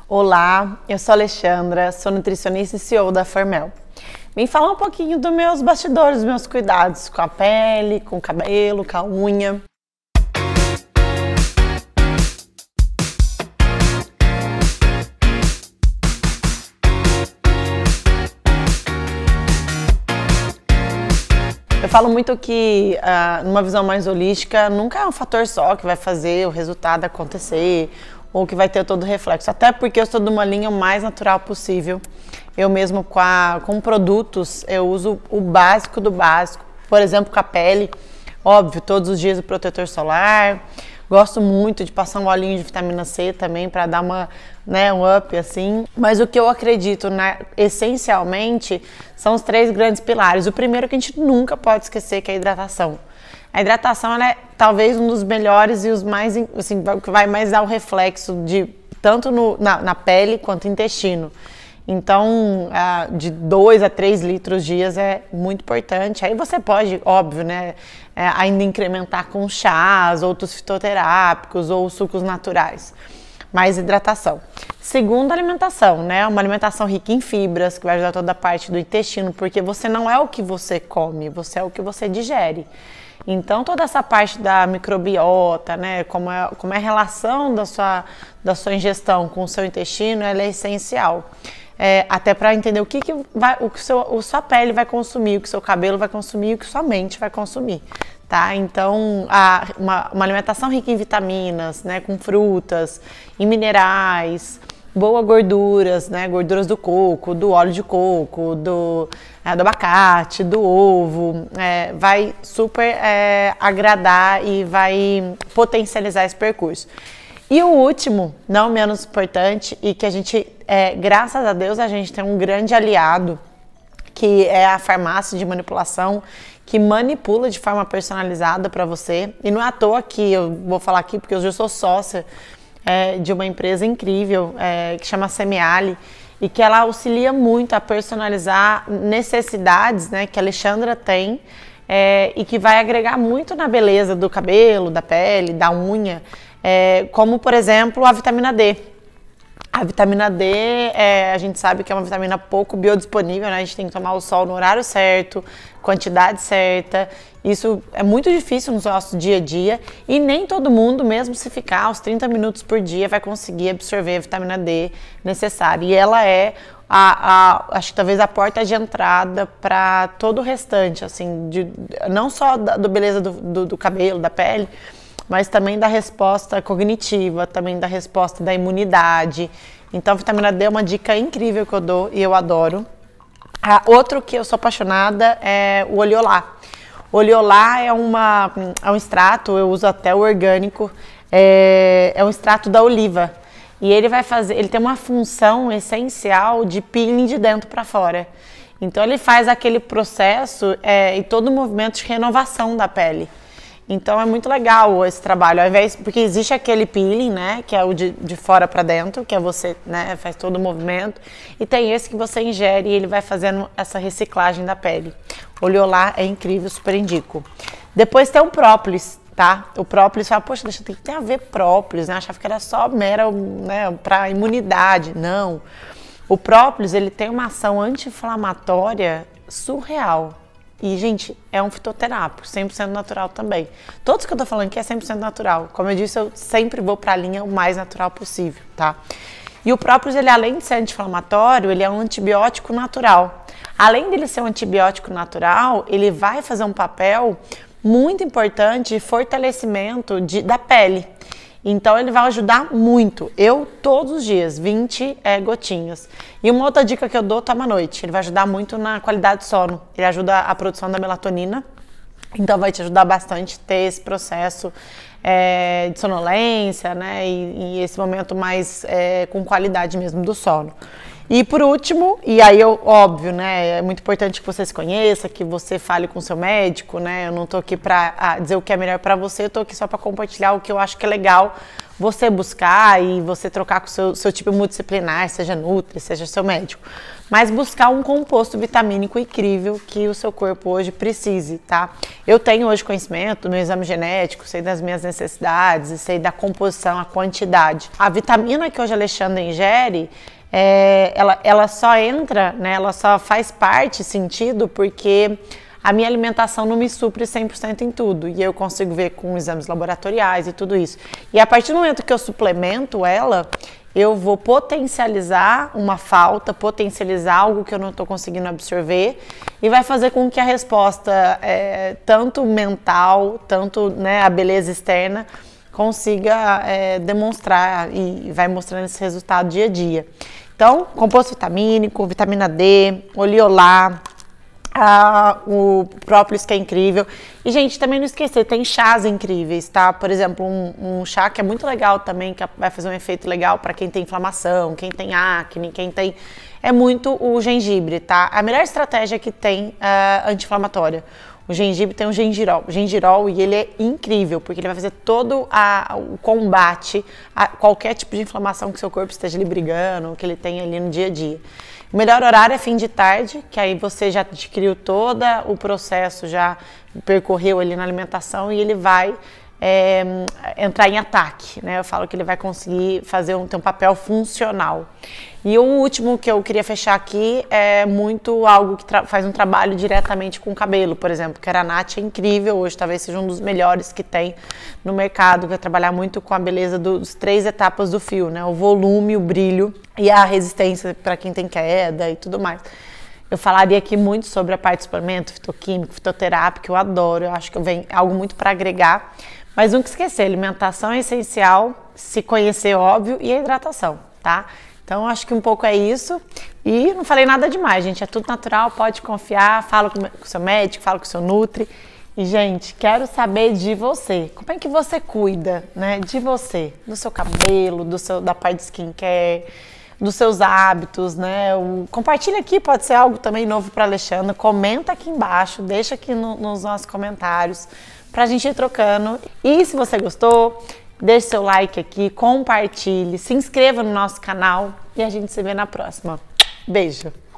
Olá, eu sou a Alexandra, sou nutricionista e CEO da Formel. Vim falar um pouquinho dos meus bastidores, dos meus cuidados com a pele, com o cabelo, com a unha. Eu falo muito que, numa visão mais holística, nunca é um fator só que vai fazer o resultado acontecer ou que vai ter todo o reflexo. Até porque eu sou de uma linha o mais natural possível. Eu mesmo com produtos, eu uso o básico do básico. Por exemplo, com a pele, óbvio, todos os dias o protetor solar. Gosto muito de passar um olhinho de vitamina C também para dar um up assim. Mas o que eu acredito, essencialmente, são os 3 grandes pilares. O primeiro que a gente nunca pode esquecer, que é a hidratação. A hidratação ela é talvez um dos melhores e os mais, assim, que vai mais dar o reflexo de tanto na pele quanto no intestino. Então, de 2 a 3 litros dias é muito importante. Aí você pode, óbvio, ainda incrementar com chás, outros fitoterápicos ou sucos naturais. Mais hidratação. Segundo, alimentação, uma alimentação rica em fibras, que vai ajudar toda a parte do intestino, porque você não é o que você come, você é o que você digere. Então, toda essa parte da microbiota, como é a relação da sua ingestão com o seu intestino, ela é essencial. Até para entender o que sua pele vai consumir, o que seu cabelo vai consumir, o que sua mente vai consumir, tá? Então, uma alimentação rica em vitaminas, com frutas, em minerais, boas gorduras, gorduras do coco, do óleo de coco, do abacate, do ovo, vai super agradar e vai potencializar esse percurso. E o último, não menos importante, e que a gente, graças a Deus, a gente tem um grande aliado, que é a farmácia de manipulação, que manipula de forma personalizada para você. E não é à toa que eu vou falar aqui, porque hoje eu sou sócia de uma empresa incrível, que chama Semiale, e que ela auxilia muito a personalizar necessidades que a Alexandra tem, e que vai agregar muito na beleza do cabelo, da pele, da unha, como, por exemplo, a vitamina D. A vitamina D, a gente sabe que é uma vitamina pouco biodisponível, a gente tem que tomar o sol no horário certo, quantidade certa. Isso é muito difícil no nosso dia a dia e nem todo mundo, mesmo se ficar os 30 minutos por dia, vai conseguir absorver a vitamina D necessária. E ela é, acho que talvez a porta de entrada para todo o restante, assim, não só da beleza do cabelo, da pele, mas também da resposta cognitiva, também da resposta da imunidade. Então, a vitamina D é uma dica incrível que eu dou e eu adoro. Outro que eu sou apaixonada é o Oleolá. O Oleolá é um extrato, eu uso até o orgânico, é um extrato da oliva. E ele tem uma função essencial de peeling de dentro para fora. Então, ele faz aquele processo e todo o movimento de renovação da pele. Então é muito legal esse trabalho, porque existe aquele peeling, que é o de fora para dentro, que é você, faz todo o movimento, e tem esse que você ingere e ele vai fazendo essa reciclagem da pele. O Oleolá é incrível, super indico. Depois tem o própolis, tá? O própolis fala, poxa, tem que ter a ver própolis, Eu achava que era só mera, para imunidade. Não. O própolis, ele tem uma ação anti-inflamatória surreal. E, gente, é um fitoterápico, 100% natural também. Todos que eu tô falando aqui é 100% natural. Como eu disse, eu sempre vou para a linha o mais natural possível, tá? E o própolis, ele além de ser anti-inflamatório, ele é um antibiótico natural. Além dele ser um antibiótico natural, ele vai fazer um papel muito importante de fortalecimento da pele. Então, ele vai ajudar muito. Eu, todos os dias, 20 gotinhas. E uma outra dica que eu dou, toma à noite. Ele vai ajudar muito na qualidade de sono. Ele ajuda a produção da melatonina. Então, vai te ajudar bastante a ter esse processo de sonolência, e esse momento mais com qualidade mesmo do sono. E por último, e aí óbvio, né, é muito importante que você se conheça, que você fale com o seu médico, né, eu não tô aqui pra dizer o que é melhor pra você, eu tô aqui só pra compartilhar o que eu acho que é legal você buscar e você trocar com o seu tipo multidisciplinar, seja nutri, seja seu médico. Mas buscar um composto vitamínico incrível que o seu corpo hoje precise, tá? Eu tenho hoje conhecimento do meu exame genético, sei das minhas necessidades, sei da composição, a quantidade. A vitamina que hoje a Alexandra ingere, ela só entra, né, ela só faz parte, sentido, porque a minha alimentação não me supre 100% em tudo. E eu consigo ver com exames laboratoriais e tudo isso. E a partir do momento que eu suplemento ela, eu vou potencializar uma falta, potencializar algo que eu não estou conseguindo absorver e vai fazer com que a resposta, tanto mental, tanto, né, a beleza externa, consiga demonstrar e vai mostrando esse resultado dia a dia. Então, composto vitamínico, vitamina D, oleolar, o própolis, que é incrível. E, gente, também não esquecer, tem chás incríveis, tá? Por exemplo, um chá que é muito legal também, que vai fazer um efeito legal para quem tem inflamação, quem tem acne, quem tem... É muito o gengibre, tá? A melhor estratégia que tem anti-inflamatória. O gengibre tem o gengirol e ele é incrível, porque ele vai fazer todo o combate a qualquer tipo de inflamação que seu corpo esteja ali brigando, que ele tem ali no dia a dia. O melhor horário é fim de tarde, que aí você já adquiriu todo o processo, já percorreu ali na alimentação e ele vai entrar em ataque, né? Eu falo que ele vai conseguir ter um papel funcional. E o último que eu queria fechar aqui é muito algo que faz um trabalho diretamente com o cabelo, por exemplo, que a Aranat é incrível, hoje talvez seja um dos melhores que tem no mercado, que vai trabalhar muito com a beleza dos 3 etapas do fio, né? O volume, o brilho e a resistência para quem tem queda e tudo mais. Eu falaria aqui muito sobre a parte de suplemento, fitoquímico, fitoterápico, que eu adoro, eu acho que vem algo muito para agregar, mas nunca esquecer, alimentação é essencial, se conhecer, óbvio, e a hidratação, tá? Então, acho que um pouco é isso. E não falei nada demais, gente. É tudo natural, pode confiar. Fala com o seu médico, fala com o seu nutri. E, gente, quero saber de você. Como é que você cuida, né, de você? Do seu cabelo, da parte de skincare, dos seus hábitos, né? Compartilha aqui, pode ser algo também novo para Alexandra. Comenta aqui embaixo, deixa aqui nos nossos comentários pra gente ir trocando. E se você gostou, deixe seu like aqui, compartilhe, se inscreva no nosso canal e a gente se vê na próxima. Beijo!